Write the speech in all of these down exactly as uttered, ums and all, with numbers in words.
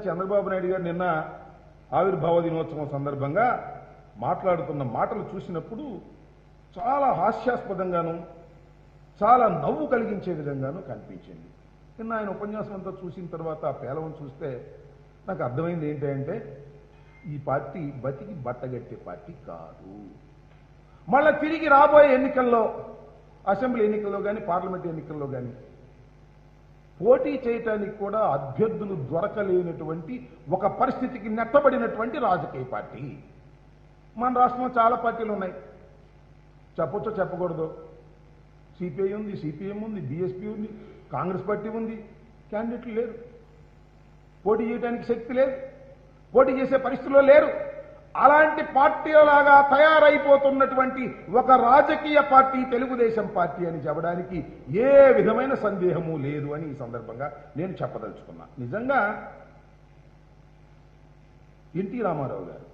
చంద్రబాబు నాయుడు గారు నిన్న ఆవిర్భావ దినోత్సవం సందర్భంగా మాట్లాడుతున్న మాటలు చూసినప్పుడు చాలా హాస్యాస్పదంగాను చాలా నవ్వు కలిగించే విధంగాను కనిపించింది. నిన్న ఆయన ఉపన్యాసం అంతా చూసిన తర్వాత ఆ పేలవం చూస్తే నాకు అర్థమైంది ఏంటంటే ఈ పార్టీ బతికి బట్టగట్టే పార్టీ కాదు. మళ్ళా తిరిగి రాబోయే ఎన్నికల్లో అసెంబ్లీ ఎన్నికల్లో కానీ పార్లమెంట్ ఎన్నికల్లో కానీ పోటీ చేయటానికి కూడా అభ్యర్థులు దొరకలేనటువంటి ఒక పరిస్థితికి నెట్టబడినటువంటి రాజకీయ పార్టీ. మన రాష్ట్రంలో చాలా పార్టీలు ఉన్నాయి, చెప్పొచ్చో చెప్పకూడదు. సిపిఐ ఉంది, సిపిఎం ఉంది, బీఎస్పీ ఉంది, కాంగ్రెస్ పార్టీ ఉంది. క్యాండిడేట్లు లేరు, పోటీ చేయడానికి శక్తి లేదు, పోటీ చేసే పరిస్థితుల్లో లేరు. అలాంటి పార్టీలాగా తయారైపోతున్నటువంటి ఒక రాజకీయ పార్టీ తెలుగుదేశం పార్టీ అని చెప్పడానికి ఏ విధమైన సందేహము లేదు అని ఈ సందర్భంగా నేను చెప్పదలుచుకున్నా. నిజంగా ఎన్టీ రామారావు గారు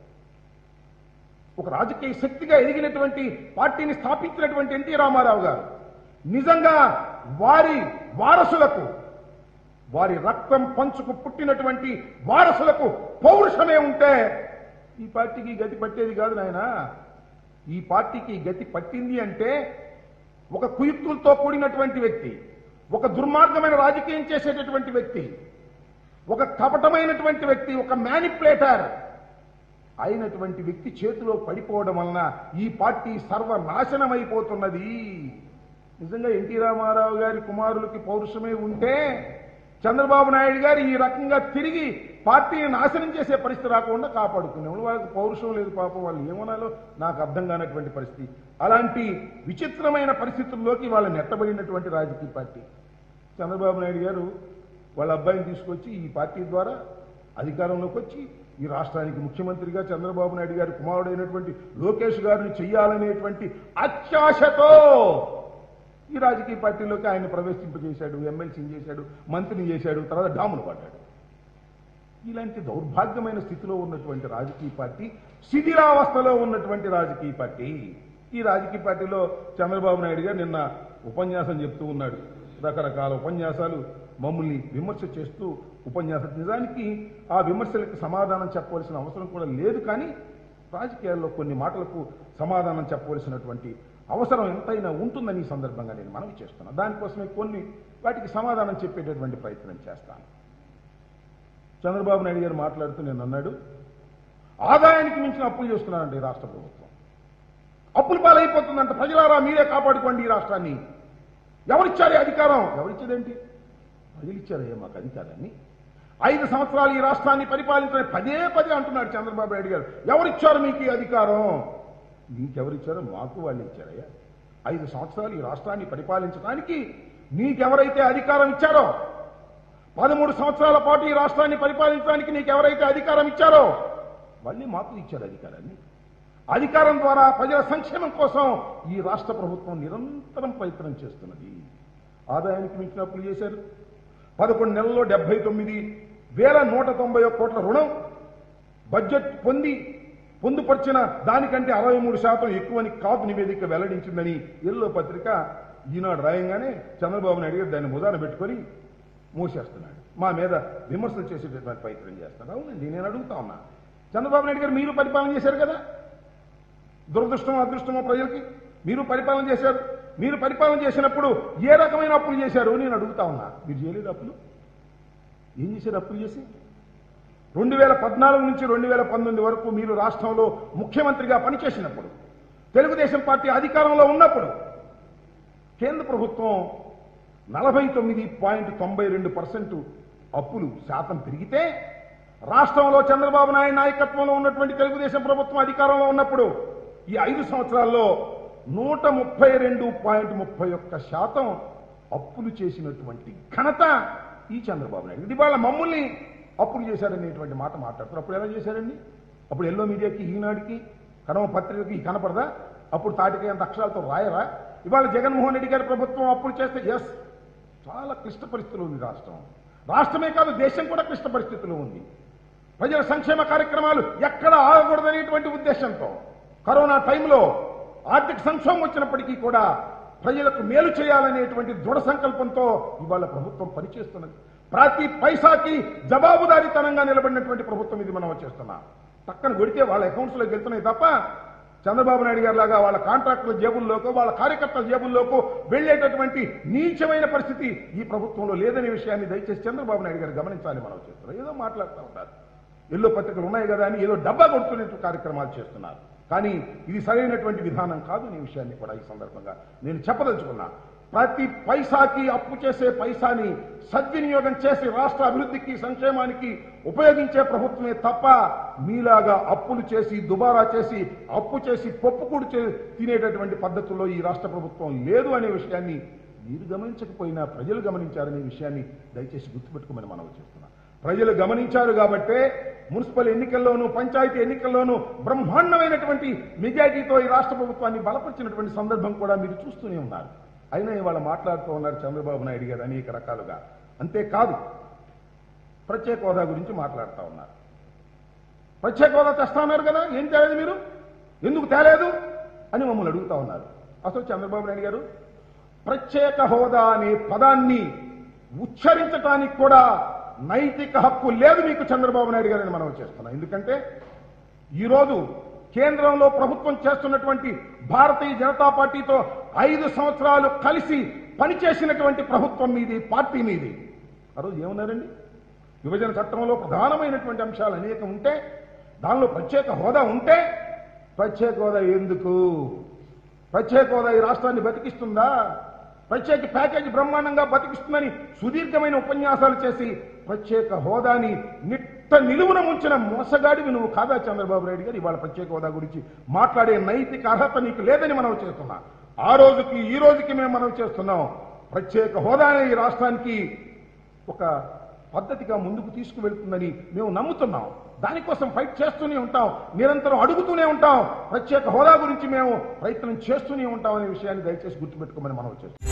ఒక రాజకీయ శక్తిగా ఎదిగినటువంటి పార్టీని స్థాపించినటువంటి ఎన్టీ రామారావు గారు నిజంగా వారి వారసులకు, వారి రక్తం పంచుకు పుట్టినటువంటి వారసులకు పౌరుషమే ఉంటే ఈ పార్టీకి గతి పట్టేది కాదు నాయన. ఈ పార్టీకి గతి పట్టింది అంటే ఒక కుయుక్తులతో కూడినటువంటి వ్యక్తి, ఒక దుర్మార్గమైన రాజకీయం చేసేటటువంటి వ్యక్తి, ఒక కపటమైనటువంటి వ్యక్తి, ఒక మ్యానిపులేటర్ అయినటువంటి వ్యక్తి చేతిలో పడిపోవడం వలన ఈ పార్టీ సర్వనాశనం అయిపోతున్నది. నిజంగా ఎన్టీ రామారావు గారి కుమారులకి పౌరుషమే ఉంటే చంద్రబాబు నాయుడు గారు ఈ రకంగా తిరిగి పార్టీని నాశనం చేసే పరిస్థితి రాకుండా కాపాడుకునేవాళ్ళు. వాళ్ళకి పౌరుషం లేదు పాపం, వాళ్ళు ఏమనాలో నాకు అర్థం కానటువంటి పరిస్థితి. అలాంటి విచిత్రమైన పరిస్థితుల్లోకి వాళ్ళు నెట్టబడినటువంటి రాజకీయ పార్టీ. చంద్రబాబు నాయుడు గారు వాళ్ళ అబ్బాయిని తీసుకొచ్చి ఈ పార్టీ ద్వారా అధికారంలోకి వచ్చి ఈ రాష్ట్రానికి ముఖ్యమంత్రిగా చంద్రబాబు నాయుడు గారి కుమారుడైనటువంటి లోకేష్ గారిని చెయ్యాలనేటువంటి అత్యాశతో ఈ రాజకీయ పార్టీలోకి ఆయన ప్రవేశింపజేశాడు, ఎమ్మెల్సీని చేశాడు, మంత్రిని చేశాడు, తర్వాత డాములు పడ్డాడు. ఇలాంటి దౌర్భాగ్యమైన స్థితిలో ఉన్నటువంటి రాజకీయ పార్టీ, శిథిలావస్థలో ఉన్నటువంటి రాజకీయ పార్టీ. ఈ రాజకీయ పార్టీలో చంద్రబాబు నాయుడు గారు నిన్న ఉపన్యాసం చెప్తూ ఉన్నాడు. రకరకాల ఉపన్యాసాలు మమ్మల్ని విమర్శ చేస్తూ ఉపన్యాసం. నిజానికి ఆ విమర్శలకు సమాధానం చెప్పవలసిన అవసరం కూడా లేదు, కానీ రాజకీయాల్లో కొన్ని మాటలకు సమాధానం చెప్పవలసినటువంటి అవసరం ఎంతైనా ఉంటుందని ఈ సందర్భంగా నేను మనవి చేస్తున్నాను. దానికోసమే కొన్ని వాటికి సమాధానం చెప్పేటటువంటి ప్రయత్నం చేస్తాను. చంద్రబాబు నాయుడు గారు మాట్లాడుతూ నేను అన్నాడు, ఆదాయానికి మించిన అప్పులు చేస్తున్నారండి ఈ రాష్ట్ర ప్రభుత్వం, అప్పులు పాలైపోతుందంట, ప్రజలారా మీరే కాపాడుకోండి ఈ రాష్ట్రాన్ని. ఎవరిచ్చారు అధికారం? ఎవరిచ్చేదేంటి? ప్రజలు ఇచ్చారయ్యా మాకు అధికారాన్ని. ఐదు సంవత్సరాలు ఈ రాష్ట్రాన్ని పరిపాలించని పదే పదే అంటున్నాడు చంద్రబాబు నాయుడు గారు. ఎవరిచ్చారు మీకు ఈ అధికారం? నీకెవరిచ్చారో మాకు వాళ్ళు ఇచ్చారయ్యా. ఐదు సంవత్సరాలు ఈ రాష్ట్రాన్ని పరిపాలించడానికి నీకెవరైతే అధికారం ఇచ్చారో, పదమూడు సంవత్సరాల పాటు ఈ రాష్ట్రాన్ని పరిపాలించడానికి నీకెవరైతే అధికారం ఇచ్చారో మళ్ళీ మాకు ఇచ్చారు అధికారాన్ని. అధికారం ద్వారా ప్రజల సంక్షేమం కోసం ఈ రాష్ట్ర ప్రభుత్వం నిరంతరం ప్రయత్నం చేస్తున్నది. ఆదాయానికి మించిన అప్పులు చేశారు. పదకొండు నెలల్లో డెబ్బై తొమ్మిది వేల నూట తొంభై ఒక్క కోట్ల రుణం బడ్జెట్ పొంది పొందుపరిచిన దానికంటే అరవై మూడు శాతం ఎక్కువని కాపు నివేదిక వెల్లడించిందని ఎల్లో పత్రిక ఈనాడు రాయంగానే చంద్రబాబు నాయుడు గారు దాన్ని ముదాన పెట్టుకొని మోసేస్తున్నాడు. మా మీద విమర్శలు చేసేటటువంటి ప్రయత్నం చేస్తాడు. అవునండి, నేను అడుగుతా ఉన్నా, చంద్రబాబు నాయుడు గారు మీరు పరిపాలన చేశారు కదా, దురదృష్టమో అదృష్టమో ప్రజలకి మీరు పరిపాలన చేశారు. మీరు పరిపాలన చేసినప్పుడు ఏ రకమైన అప్పులు చేశారు నేను అడుగుతా ఉన్నా. మీరు చేయలేదు అప్పులు? ఏం చేశారు అప్పులు చేసి? రెండు వేల పద్నాలుగు నుంచి రెండు వేల పంతొమ్మిది వరకు మీరు రాష్ట్రంలో ముఖ్యమంత్రిగా పనిచేసినప్పుడు, తెలుగుదేశం పార్టీ అధికారంలో ఉన్నప్పుడు కేంద్ర ప్రభుత్వం నలభై తొమ్మిది పాయింట్ తొంభై రెండు పర్సెంట్ అప్పులు శాతం పెరిగితే, రాష్ట్రంలో చంద్రబాబు నాయుడు నాయకత్వంలో ఉన్నటువంటి తెలుగుదేశం ప్రభుత్వం అధికారంలో ఉన్నప్పుడు ఈ ఐదు సంవత్సరాల్లో నూట ముప్పై రెండు పాయింట్ ముప్పై ఒక్క శాతం అప్పులు చేసినటువంటి ఘనత ఈ చంద్రబాబు నాయుడు. ఇవాళ మమ్మల్ని అప్పులు చేశారనేటువంటి మాట మాట్లాడుతారు. అప్పుడు ఎలా చేశారండి? అప్పుడు ఎల్లో మీడియాకి, ఈనాడికి, కడమ పత్రికకి కనపడదా? అప్పుడు తాటికి అంత అక్షరాలతో రాయరా? ఇవాళ జగన్మోహన్ రెడ్డి గారి ప్రభుత్వం అప్పులు చేస్తే ఎస్, చాలా క్లిష్ట పరిస్థితులు ఉంది రాష్ట్రం. రాష్ట్రమే కాదు, దేశం కూడా క్లిష్ట పరిస్థితులు ఉంది. ప్రజల సంక్షేమ కార్యక్రమాలు ఎక్కడ ఆగకూడదనేటువంటి ఉద్దేశంతో కరోనా టైంలో ఆర్థిక సంక్షోభం వచ్చినప్పటికీ కూడా ప్రజలకు మేలు చేయాలనేటువంటి దృఢ సంకల్పంతో ఇవాళ ప్రభుత్వం పనిచేస్తున్నది. ప్రతి పైసాకి జవాబుదారీతనంగా నిలబడినటువంటి ప్రభుత్వం ఇది మనం చేస్తున్నాం. పక్కన కొడితే వాళ్ళ అకౌంట్స్లోకి వెళ్తున్నాయి తప్ప చంద్రబాబు నాయుడు గారి లాగా వాళ్ళ కాంట్రాక్టుల జేబుల్లోకో వాళ్ళ కార్యకర్తల జేబుల్లోకో వెళ్లేటటువంటి నీచమైన పరిస్థితి ఈ ప్రభుత్వంలో లేదనే విషయాన్ని దయచేసి చంద్రబాబు నాయుడు గారు గమనించాలి. మనం చేస్తున్నాం ఏదో మాట్లాడుతూ ఉంటారు, ఎల్లో పత్రికలు ఉన్నాయి కదా అని ఏదో డబ్బా కొడుతున్నట్టు కార్యక్రమాలు చేస్తున్నారు. కానీ ఇది సరైనటువంటి విధానం కాదు అనే విషయాన్ని కూడా ఈ సందర్భంగా నేను చెప్పదలుచుకున్నా. ప్రతి పైసాకి అప్పు చేసే పైసాని సద్వినియోగం చేసి రాష్ట్ర అభివృద్ధికి సంక్షేమానికి ఉపయోగించే ప్రభుత్వమే తప్ప మీలాగా అప్పులు చేసి దుబారా చేసి అప్పు చేసి పప్పుకూడు తినేటటువంటి పద్ధతుల్లో ఈ రాష్ట్ర ప్రభుత్వం లేదు అనే విషయాన్ని మీరు గమనించకపోయినా ప్రజలు గమనించారనే విషయాన్ని దయచేసి గుర్తుపెట్టుకోమని మనం చేస్తున్నాం. ప్రజలు గమనించారు కాబట్టే మున్సిపల్ ఎన్నికల్లోనూ పంచాయతీ ఎన్నికల్లోనూ బ్రహ్మాండమైనటువంటి మెజారిటీతో ఈ రాష్ట్ర ప్రభుత్వాన్ని బలపరిచినటువంటి సందర్భం కూడా మీరు చూస్తూనే ఉన్నారు. అయినా ఇవాళ మాట్లాడుతూ ఉన్నారు చంద్రబాబు నాయుడు గారు అనేక రకాలుగా. అంతేకాదు ప్రత్యేక హోదా గురించి మాట్లాడుతూ ఉన్నారు. ప్రత్యేక హోదా తెస్తా ఉన్నారు కదా, ఏం తేలేదు మీరు, ఎందుకు తేలేదు అని మమ్మల్ని అడుగుతా ఉన్నారు. అసలు చంద్రబాబు నాయుడు గారు ప్రత్యేక హోదా అనే పదాన్ని ఉచ్చరించడానికి కూడా నైతిక హక్కు లేదు మీకు చంద్రబాబు నాయుడు గారిని మనం చేస్తున్నాం. ఎందుకంటే ఈరోజు కేంద్రంలో ప్రభుత్వం చేస్తున్నటువంటి భారతీయ జనతా పార్టీతో ఐదు సంవత్సరాలు కలిసి పనిచేసినటువంటి ప్రభుత్వం మీది, పార్టీ మీది. ఆ రోజు ఏమన్నారండి, విభజన చట్టంలో ప్రధానమైనటువంటి అంశాలు అనేక ఉంటే దానిలో ప్రత్యేక హోదా ఉంటే ప్రత్యేక హోదా ఎందుకు, ప్రత్యేక హోదా ఈ రాష్ట్రాన్ని బతికిస్తుందా, ప్రత్యేక ప్యాకేజీ బ్రహ్మాండంగా బతికిస్తుందని సుదీర్ఘమైన ఉపన్యాసాలు చేసి ప్రత్యేక హోదాని నిట్ట నిలువున ముంచిన మోసగాడివి నువ్వు కాదా చంద్రబాబు నాయుడు గారు? ఇవాళ ప్రత్యేక హోదా గురించి మాట్లాడే నైతిక అర్హత నీకు లేదని మనం చేస్తున్నా. ఆ రోజుకి ఈ రోజుకి మేము మనం చేస్తున్నాం. ప్రత్యేక హోదా అనే ఈ రాష్ట్రానికి ఒక పద్ధతిగా ముందుకు తీసుకువెళ్తుందని మేము నమ్ముతున్నాం. దానికోసం ఫైట్ చేస్తూనే ఉంటాం, నిరంతరం అడుగుతూనే ఉంటాం. ప్రత్యేక హోదా గురించి మేము ప్రయత్నం చేస్తూనే ఉంటాం అనే విషయాన్ని దయచేసి గుర్తుపెట్టుకోమని మనం చేస్తాం.